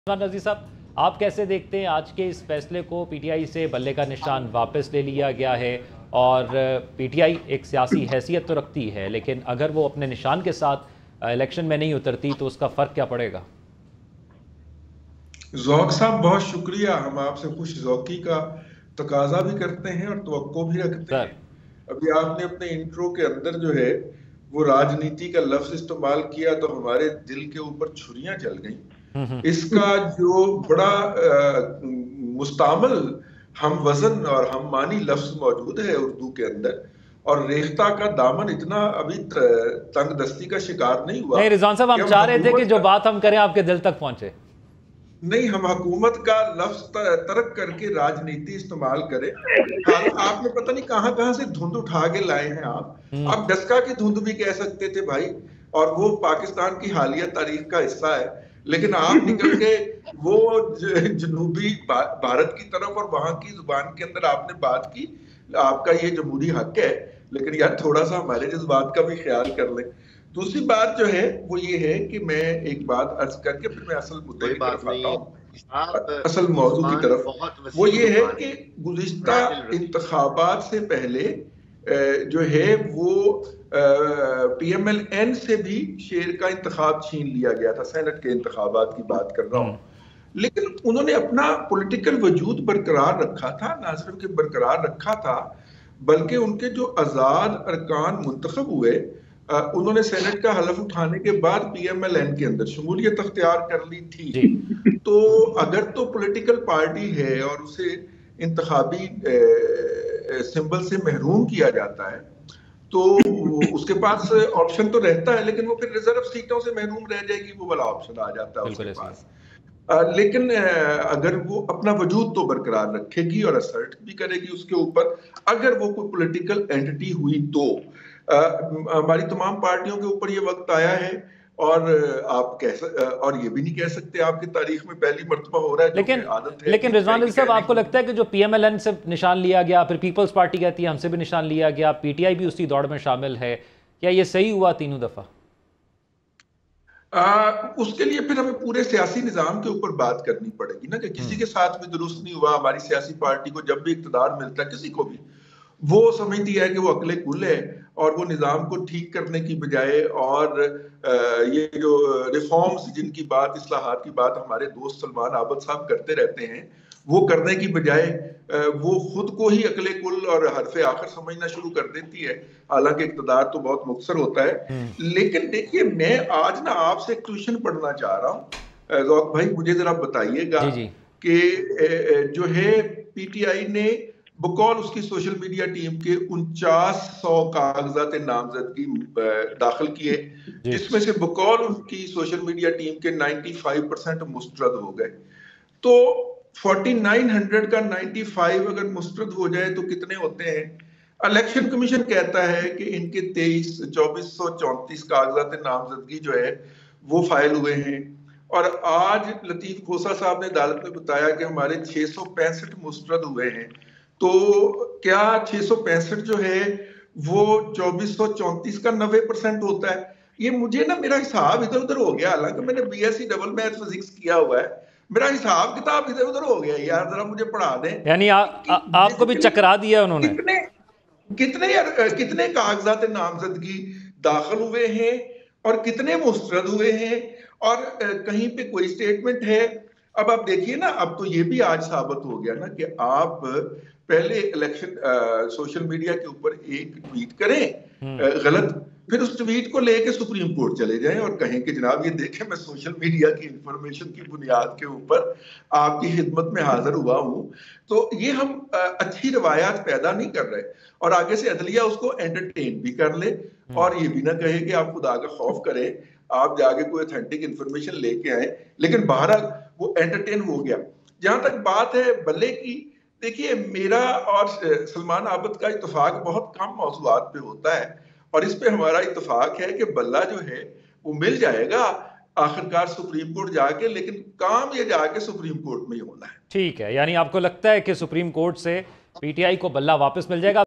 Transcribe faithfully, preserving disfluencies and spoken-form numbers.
नज़ीर साहब, आप कैसे देखते हैं आज के इस फैसले को? पीटीआई से बल्ले का निशान वापस ले लिया गया है और पीटीआई एक सियासी हैसियत तो रखती है, लेकिन अगर वो अपने निशान के साथ इलेक्शन में नहीं उतरती तो उसका फ़र्क क्या पड़ेगा? ज़ौक साहब बहुत शुक्रिया। हम आपसे खुश ज़ौकी का तकाजा भी करते हैं और तवक्को भी रखते हैं। अभी आपने अपने इंट्रो के अंदर जो है वो राजनीति का लफ्ज इस्तेमाल किया तो हमारे दिल के ऊपर छुरियां चल गई। इसका जो बड़ा मुस्तामल हम वजन और हम मानी लफ्ज मौजूद है उर्दू के अंदर, और रेख्ता का दामन इतना अभी तंग दस्ती का शिकार नहीं हुआ। नहीं रिजवान साहब, हम चाह रहे थे कि जो बात हम करें आपके दिल तक पहुंचे। नहीं, हम हुकूमत का लफ्ज तर्क करके राजनीति इस्तेमाल करें। आपने पता नहीं कहां कहां से धुंध उठा के लाए हैं। आप आप डस्का की धुंध भी कह सकते थे भाई, और वो पाकिस्तान की हालिया तारीख का हिस्सा है, लेकिन आप निकल के वो जनूबी भारत की तरफ और वहां की जुबान के अंदर आपने बात की। आपका ये जमहूरी हक है, लेकिन यार थोड़ा सा हमारे जज्बात का भी ख्याल कर लें। दूसरी बात जो है वो ये है कि मैं एक बात अर्ज करके फिर मैं असल मुद्दे की तरफ आता हूँ, असल मौजू की तरफ। वो ये है कि गुज़िश्ता इंतखाबात से पहले जो है वो पीएमएलएन से भी शेर का इंतखाब छीन लिया गया था। सेनेट के इंतखाबात की बात कर रहा हूँ, लेकिन उन्होंने अपना पॉलिटिकल वजूद बरकरार रखा था। ना सिर्फ कि बरकरार रखा था, बल्कि उनके जो आजाद अरकान मुंतखब हुए, उन्होंने सेनेट का हलफ उठाने के बाद पीएमएलएन के अंदर शमूलियत अख्तियार कर ली थी। तो अगर तो पॉलिटिकल पार्टी है और उसे इंतखाबी सिंबल से महरूम किया जाता है तो उसके पास ऑप्शन तो रहता है, लेकिन वो फिर रिजर्व सीटों से महरूम रह जाएगी। वो वाला ऑप्शन आ जाता है उसके पास। आ, लेकिन अगर वो अपना वजूद तो बरकरार रखेगी और असर्ट भी करेगी उसके ऊपर, अगर वो कोई पॉलिटिकल एंटिटी हुई तो हमारी तमाम पार्टियों के ऊपर ये वक्त आया है। और आप कह और ये भी नहीं कह सकते आपकी तारीख में पहली मर्तबा हो रहा है, लेकिन आदत है। लेकिन रिजवान साहब, आपको लगता है कि जो पीएमएलएन से निशान लिया गया, फिर पीपल्स पार्टी कहती है हमसे भी निशान लिया गया, पीटीआई भी उसी दौड़ में शामिल है, क्या ये सही हुआ तीनों दफा? आ, उसके लिए फिर हमें पूरे सियासी निजाम के ऊपर बात करनी पड़ेगी ना, कि किसी के साथ भी दुरुस्त नहीं हुआ। हमारी सियासी पार्टी को जब भी इक्तदार मिलता है, किसी को भी, वो समझती है कि वो अकले कुल है और वो निज़ाम को ठीक करने की बजाय और ये जो रिफॉर्म्स जिनकी बात, इस्लाहात की बात हमारे दोस्त सलमान आबद साहब करते रहते हैं, वो करने की बजाय वो खुद को ही अकले कुल और हरफे आखिर समझना शुरू कर देती है। हालांकि इक़्तिदार तो बहुत मुख्तसर होता है। लेकिन देखिए, मैं आज ना आपसे क्वेश्चन पढ़ना चाह रहा हूँ ज़ौक भाई, मुझे जरा बताइएगा कि जो है पीटीआई ने बकौल उसकी सोशल मीडिया टीम के उनचास सौ कागजात नामजदगी दाखिल किए, जिसमें से बकौल उनकी सोशल मीडिया टीम के पचानवे परसेंट मुस्तरद हो गए। तो उनचास सौ का पचानवे अगर मुस्तरद हो जाए तो कितने होते हैं? इलेक्शन कमीशन कहता है कि इनके तेईस चौबीस सौ चौंतीस कागजात नामजदगी जो है वो फाइल हुए हैं, और आज लतीफ खोसा साहब ने अदालत में बताया कि हमारे छह सौ पैंसठ मुस्तरद हुए हैं। तो क्या छह सौ पैंसठ जो है वो चौबीस सौ चौंतीस का नब्बे परसेंट होता है? ये मुझे ना मेरा हिसाब इधर उधर हो गया, हालांकि मैंने बीएससी डबल मैथ फिजिक्स किया हुआ है, मेरा हिसाब किताब इधर उधर हो गया। यार जरा मुझे पढ़ा दें। यानी आ, आ, आपको भी चकरा दिया उन्होंने? कितने कितने कितने कागजात नामजदगी दाखिल हुए हैं और कितने मुस्तरद हुए हैं, और कहीं पे कोई स्टेटमेंट है? अब आप देखिए ना, अब तो ये भी आज साबित हो गया ना कि आप पहले इलेक्शन सोशल मीडिया के ऊपर एक ट्वीट करें गलत, फिर उस ट्वीट को लेके सुप्रीम कोर्ट चले जाएं और कहें कि जनाब ये देखें, मैं सोशल मीडिया की इंफॉर्मेशन की बुनियाद के ऊपर आपकी खिदमत में हाजिर हुआ हूं। तो ये हम अच्छी रवायात पैदा नहीं कर रहे, और आगे से अदलिया उसको एंटरटेन भी कर ले और ये भी ना कहे कि आप खुदा का खौफ करें, आप जाके कोई ऑथेंटिक इंफॉर्मेशन लेके आए। लेकिन बहरहाल वो एंटरटेन हो गया। जहां तक बात है बल्ले की, देखिए मेरा और सलमान आबद का इत्तेफाक बहुत कम मौज़ूआत पे होता है, और इस पे हमारा इत्तेफाक है कि बल्ला जो है वो मिल जाएगा आखिरकार सुप्रीम कोर्ट जाके, लेकिन काम ये जाके सुप्रीम कोर्ट में ही होना है। ठीक है, यानी आपको लगता है कि सुप्रीम कोर्ट से पीटीआई को बल्ला वापस मिल जाएगा?